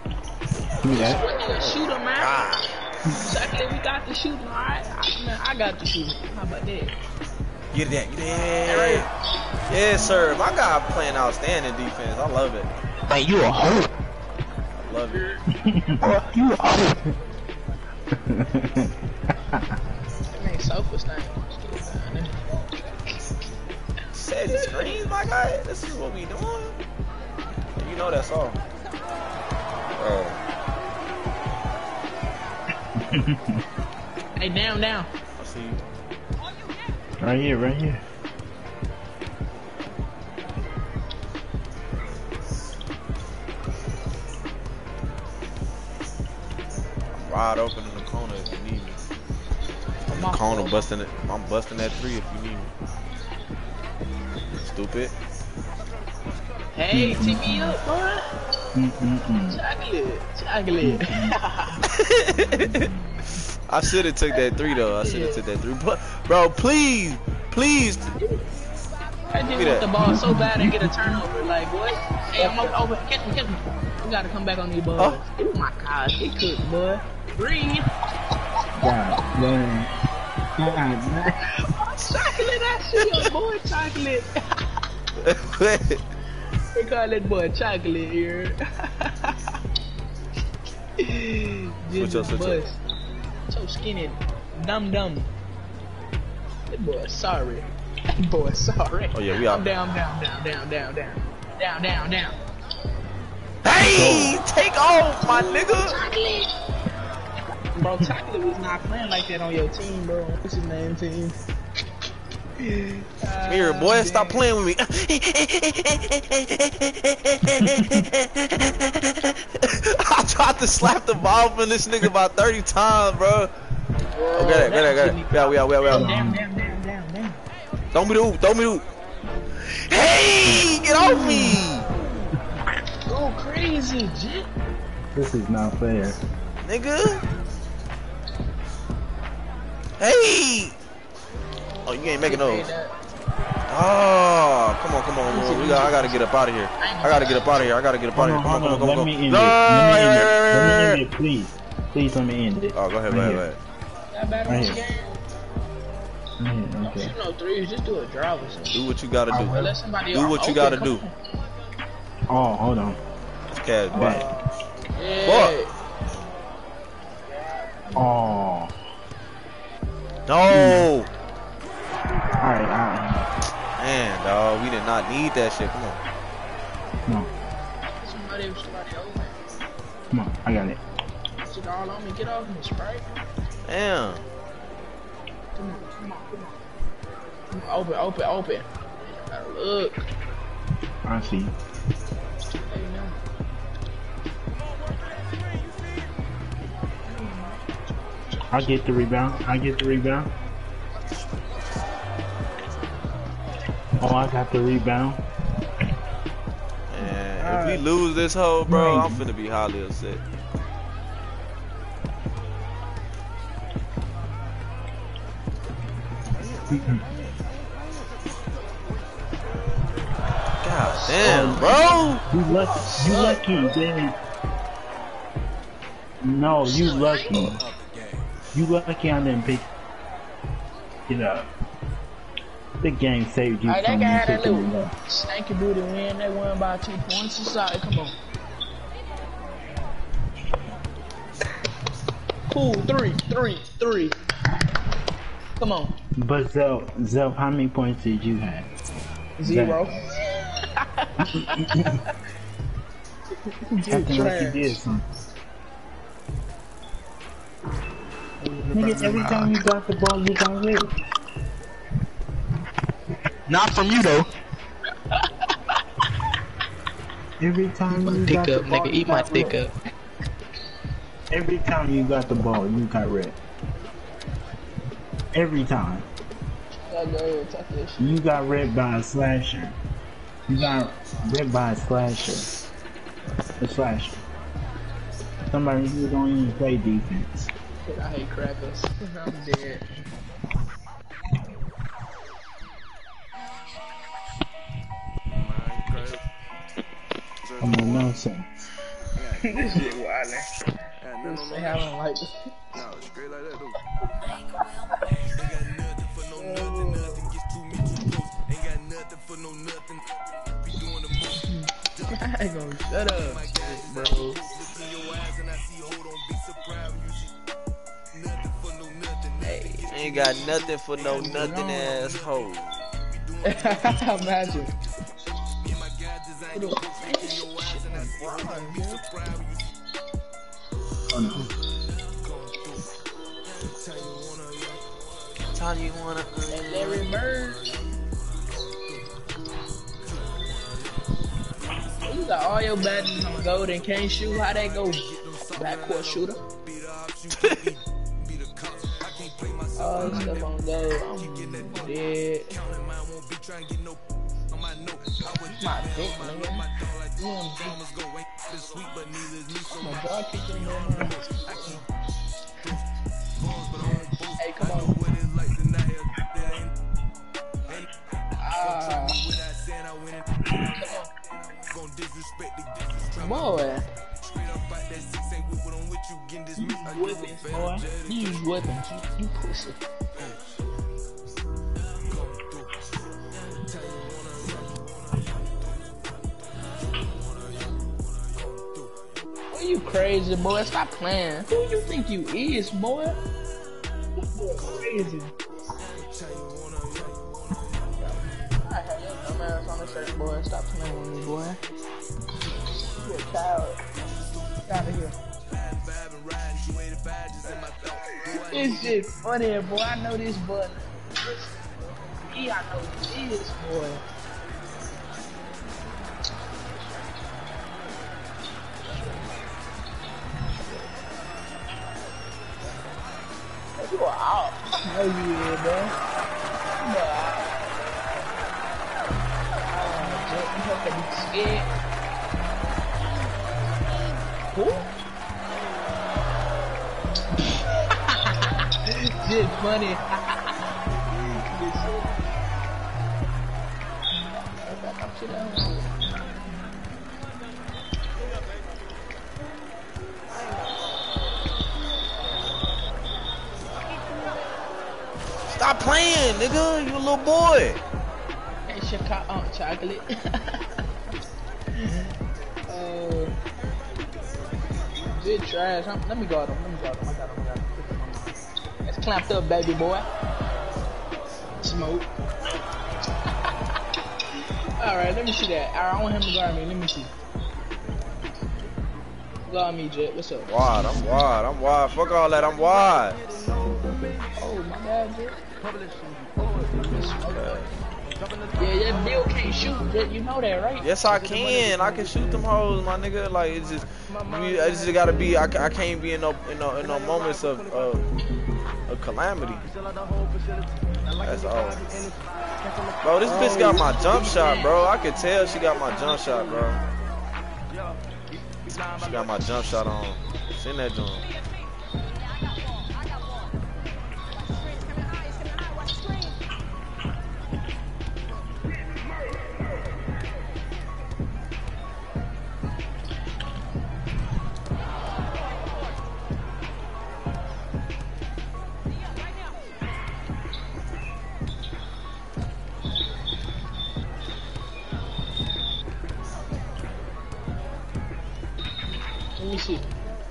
Shoot him, man. Exactly, we got the shooting, alright? I got the shooting. How about that? Get that. Yeah. Yes, sir. My guy playing outstanding defense. I love it. Hey, you a hoe. I love it. You a hoe. That ain't sofa stain. Setting screens, my guy. This is what we doing. You know that's all. Hey, down. I see you. Right here. Wide open in the corner if you need me. I'm in the corner busting it. I'm busting that 3 if you need me. Stupid. Hey, tee me up, boy. Chocolate. I should have took that 3 though. I should have took that 3. But, bro, please. I didn't want the ball so bad and get a turnover. Like, what? Hey, I'm over. Catch me. We gotta come back on these balls. Oh my gosh, he cooked, boy. Breathe. God damn. Chocolate, that shit, boy. Chocolate. They call that boy chocolate here. Switch up. So skinny, dumb. That boy sorry. Oh yeah, we out. I'm down. Hey, take off, my nigga. Chocolate. Bro, Chocolate was not playing like that on your team, bro. What's his name, team? Mirror, boy, stop playing with me. I tried to slap the ball from this nigga about 30 times, bro. Oh, got it. We out. Damn. Throw me the hoop. Hey, get off me. Go crazy, Jit. This is not fair. Nigga. Hey. Oh, you ain't making those. Oh, come on. I gotta get up out of here. I gotta get up out of here. Come on. Let me end it, please. Please let me end it. Oh, go ahead. That bad on this game? Okay. You know threes, just do a drive or something. Do what you gotta do. Let somebody Do else what you open, gotta come do. Oh, hold on. It's Cash back. Yeah. Oh. No. Alright, Man, dog, we did not need that shit. Come on. no. Somebody over. Come on, I got it. Sit all on me. Get off me, Sprite. Damn. Come on. Open. Gotta look. I see. Hey, no. I get the rebound. Oh, I got the rebound. And if we lose this hoe, bro, I'm finna be highly upset. God damn, bro. You lucky, damn. No, you lucky. You lucky I didn't pick it up. The game saved you Alright, from they me got that picking it little up. stanky booty win. They won by 2 points. It's alright. Come on. Cool. Three. Come on. But Zelf, how many points did you have? 0. Acting like you did something. Nigga, every time you got the ball, you got rid. Not from you though. Every time you Dick got the up, ball, nigga. you Eat my got dick rid. up. Every time you got the ball, you got red. Every time. You got red by a slasher. You got red by a slasher. A slasher. Somebody who don't even play defense. I hate crackers. I'm dead. I'm on nonsense. This shit wildin'. Say I don't like this. No, straight like that, though. Ain't got nothing for no nothing. Nothing gets too me too close. Ain't got nothing for no nothing. Be doing the most. I ain't gonna shut up, bro. Look in your eyes and I see, hold on, be surprised when you see nothing for no nothing. Hey. Ain't got nothing for no nothing asshole. Imagine. Oh no. Time you wanna Larry Bird. You got all your badges on gold and can't shoot. How that go? Backcourt shooter. All this stuff on gold. I'm dead. My dick, nigga. My dog kicked in there. Hey, come on. Boy. Weapons, boy. Use weapons. You pussy. Boy, you crazy, boy. Stop playing. Who you think you is, boy? You crazy. I have your dumb ass on the shirt, boy. Stop playing with me, boy. You a child. Get out of here. This shit funny, boy. I know this button. I know this, boy. You are out. No, you is, bro. You are out. You have to be scared. Who? Shit funny. Stop playing, nigga. You a little boy. Hey, Chicago chocolate. Good trash. Let me guard him. I got him. That's clamped up, baby boy. Smoke. Alright, let me see that. Alright, I want him to guard me. Let me see. Guard me, Jet. What's up? I'm wide. Fuck all that. I'm wide. Oh, my bad, Jet. Yeah, Bill can't shoot, Jet. You know that, right? Yes, I can. I can shoot them hoes, my nigga. Like, it's just, I just gotta be. I can't be in no moments of calamity. That's all. Bro, this bitch got my jump shot, bro. I could tell she got my jump shot, bro. She got my jump shot on. Send that joint. Let me see.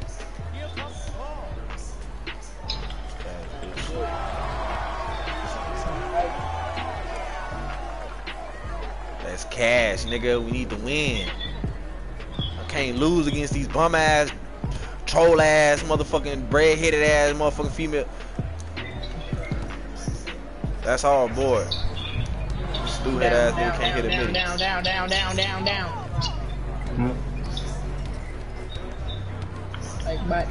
That's cash, nigga. We need to win. I can't lose against these bum ass, troll ass, motherfucking bread headed ass, motherfucking female. That's all, boy. Stupid ass nigga can't hit a minute. Down. Like, bye.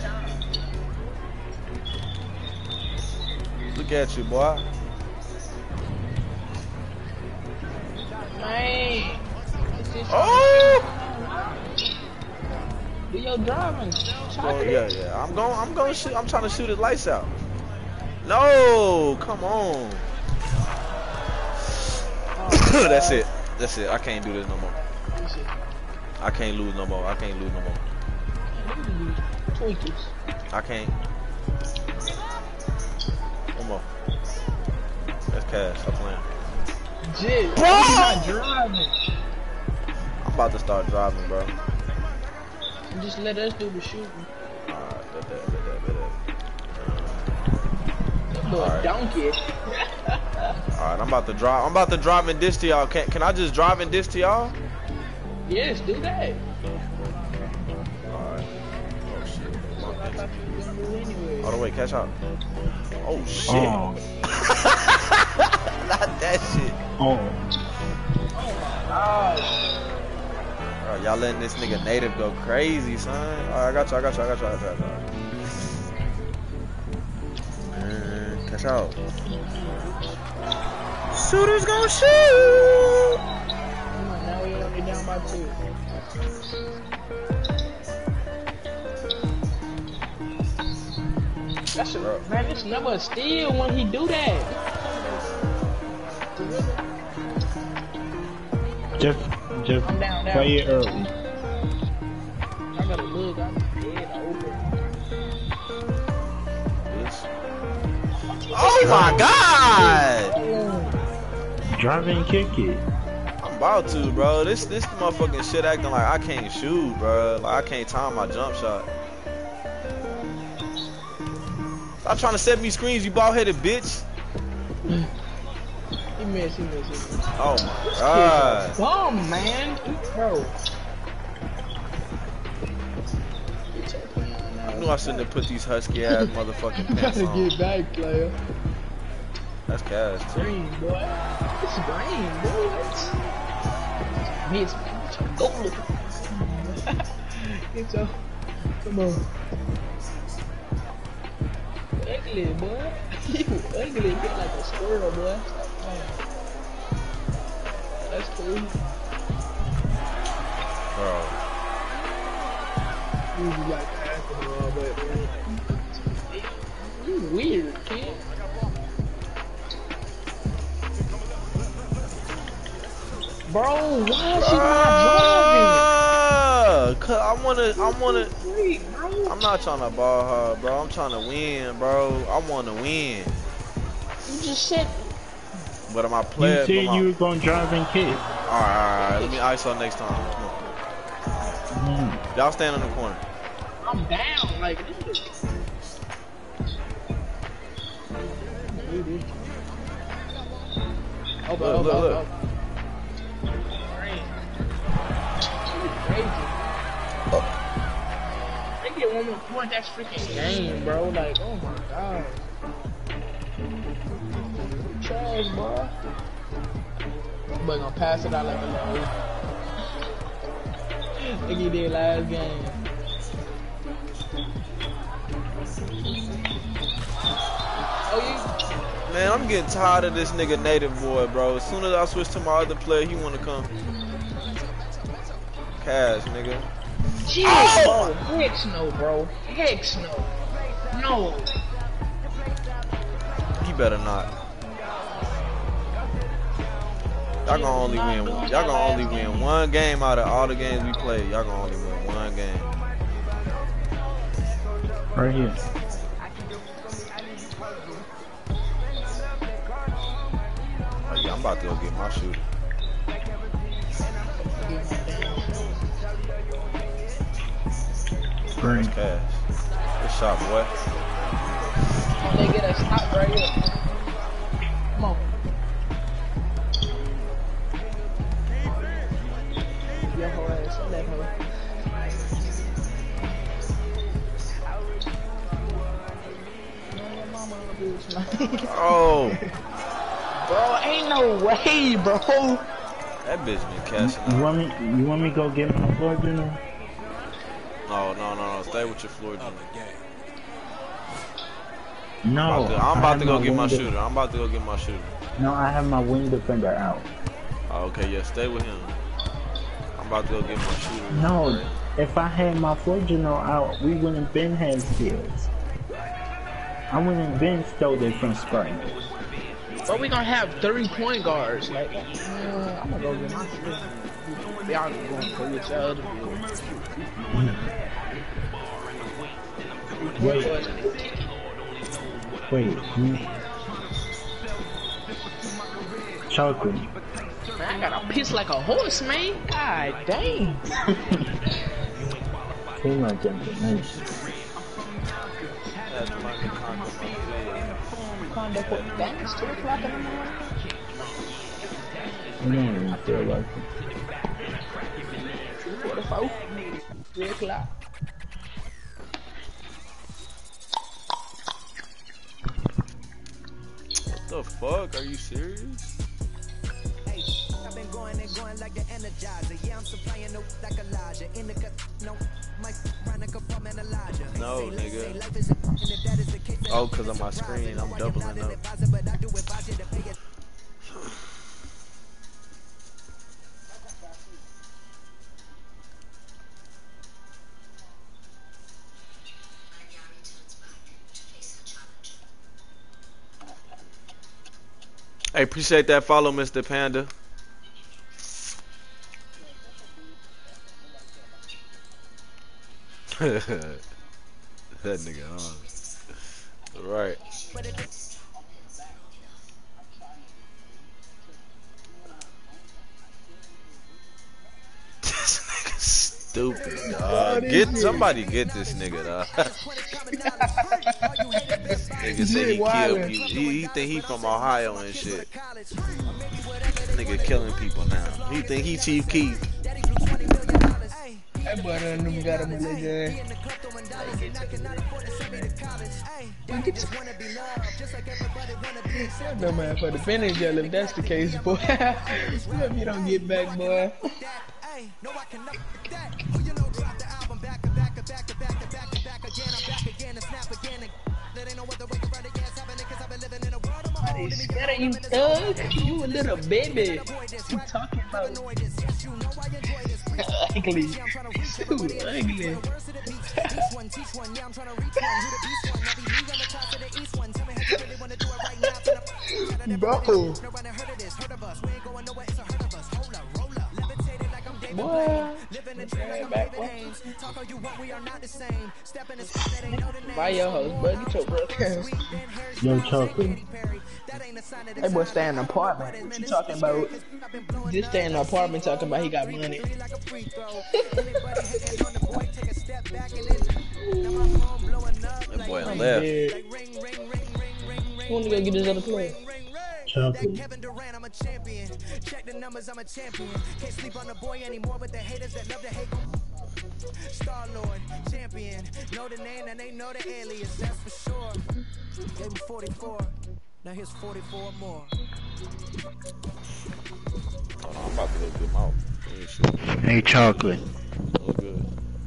Look at you, boy. Man. Oh! Do your driving. Oh, yeah. I'm going shoot. I'm trying to shoot his lights out. No, come on. That's it. I can't do this no more. I can't lose no more. Twinkies. I can't. One more. That's cash. Stop playing. Jit, bro! You're not driving. I'm about to start driving, bro. Just let us do the shooting. Alright, Alright. Donkey. Alright, I'm about to drive. I'm about to drive and dish to y'all. Can I just drive and dish to y'all? Yes, do that. Alright. Oh shit. Oh wait, catch up. Oh shit. Oh. Not that shit. Oh. Alright, y'all letting this nigga native go crazy, son. Alright, I got you. Catch out. Shooters gonna shoot! Now we only down by 2. That's man, it's never a steal when he do that. Just I'm down. play it early. I gotta look. I'm dead open. Oh my god! Drive and kick it. I'm about to, bro. This motherfucking shit acting like I can't shoot, bro. Like I can't time my jump shot. Stop trying to set me screens, you bald-headed bitch. He missed. Oh my god. Oh man, bro. I knew I shouldn't have put these husky ass motherfucking pants Gotta on. get back, player. That's cash too. Green, boy. It's green, boy. Miss, go look. Get your, come on. Ugly, boy. You ugly, you like a squirrel, boy. That's cool. Bro. You like alcohol, but you weird, kid. Bro, why is she not driving? Cause I wanna. I'm not trying to ball her, bro. I'm trying to win, bro. I want to win. You just said. But am I playing? You said you were gonna drive and kick. Alright. Let me ISO next time. Come on. Y'all stand in the corner. I'm down, like this. Look. They get one more point, that's freaking game, bro. Like, oh my god. Trash, bro. But gonna pass it out like a little. Like he did last game. Oh, yeah. Man, I'm getting tired of this nigga native boy, bro. As soon as I switch to my other player, he wanna come. Cash, nigga. Jeez, oh! Heck no, bro. Heck no. No. He better not. Y'all gonna only win. Y'all gonna only win one game out of all the games we play. Y'all gonna only win one game. Right here. Oh yeah, I'm about to go get my shooter. Green. Cash. Good shot, boy. They get a stop right here. Come on. Your whole ass on that hoe. Oh. Bro, ain't no way, bro. That bitch been cashing You out. want me to go get my floor general? No. Stay with your floor, Jimmy. No. I'm about to go my get my wing shooter. I'm about to go get my shooter. No, I have my wing defender out. Oh, okay, yeah, stay with him. I'm about to go get my shooter. No, Right. if I had my floor general out, we wouldn't been had skills. I wouldn't been stole it from Sprite. But we gonna have 3 point guards. Like, I'm gonna go get my shit. Y'all going for each other. Wait. Chocolate. Man, I gotta piss like a horse, man. God dang. Too much information. That's my Conduct for dance 2 o'clock in the morning. I don't even feel like it. 2:44. 3 o'clock. What the fuck? Are you serious? I've been going like the Energizer. Yeah, I'm supplying no like Elijah. In the cut, no, my run a compartment Elijah. No, nigga. Oh, cause on my screen, I'm doubling up. Hey, appreciate that follow, Mr. Panda. That nigga on. Right. This nigga stupid, dog. Somebody get this nigga, dog. Nigga said he killed people. He think he from Ohio and shit. Nigga killing people now. He think he Chief Keef. That boy done got him in the game. No man for the finish, y'all. If that's the case, boy. If you don't get back, boy. They scared of you, thug. You a little baby. What you talking about? Ugly. Too ugly. Bro. Boy. Buy your house, bro. Get your brother. Yo, Chocolate. That boy stay in an apartment. What you talking about? Just stay in an apartment talking about he got money. That boy left. Who wanna go get his other player? Chocolate. Kevin Durant, I'm a champion. Check the numbers, I'm a champion. Can't sleep on the boy anymore, but the haters that love to hate. Star Lord, champion. Know the name and they know the alias, that's for sure. Gave him 44. Now here's 44 more. Hold on, I'm about to go get him out. Hey, Chocolate. Oh, good.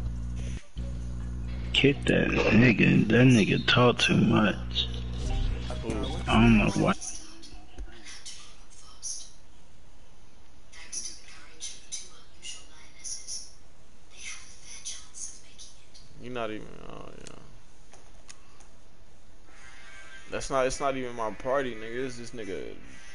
Kick that nigga. That nigga talk too much. I don't know why. You're not even, oh yeah. That's not, it's not even my party, nigga. It's this nigga.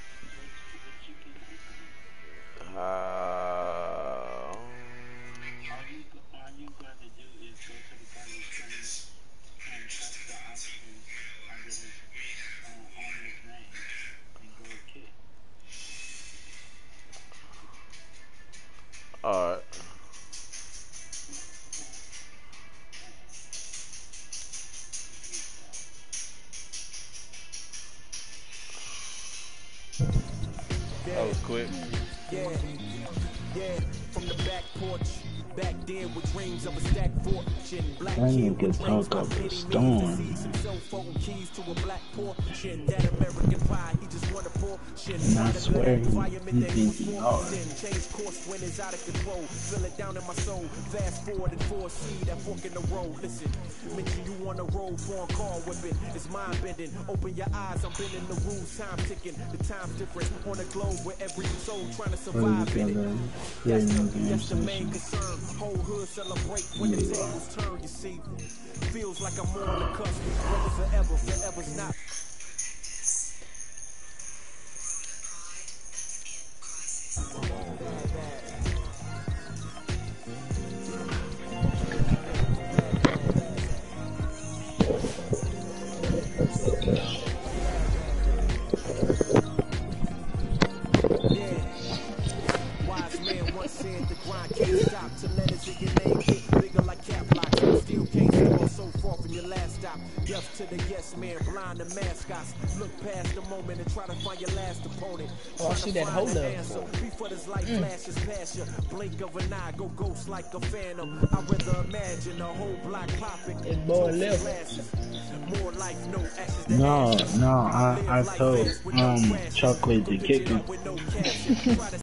Alright. That was quick. Yeah, from the back porch. Back then with dreams of a stacked fortune. Black That kid nigga with dreams talk up of a many storm. millions. Himself folding keys to a black portion. That American pie, he just want a portion. And I swear he think he hard. Change course when it's out of control. Feel it down in my soul. Fast forward and foresee that fork in the road. Listen, mention you on the road, foreign car whipping. It's mind bending. Open your eyes, I'm bending the rules. Time ticking. The time's different on the globe where every soul trying to survive in it. That's the main concern. Whole hood celebrate when the tables turn, you see. Feels like I'm on the cusp. Brother forever, forever's not. Wise man once said the grind can't stop till letters in your name get bigger like cap locks. Still can't go so far from your last stop. Deaf to the yes man, blind to mascots. Look past the moment and try to find your last opponent. Oh, I see that hold up. Before this light flashes past you, blink of an eye, go ghost like a phantom. I'd rather imagine a whole block popping. That boy left. More life, no ashes. No, I told Chocolate to kick him.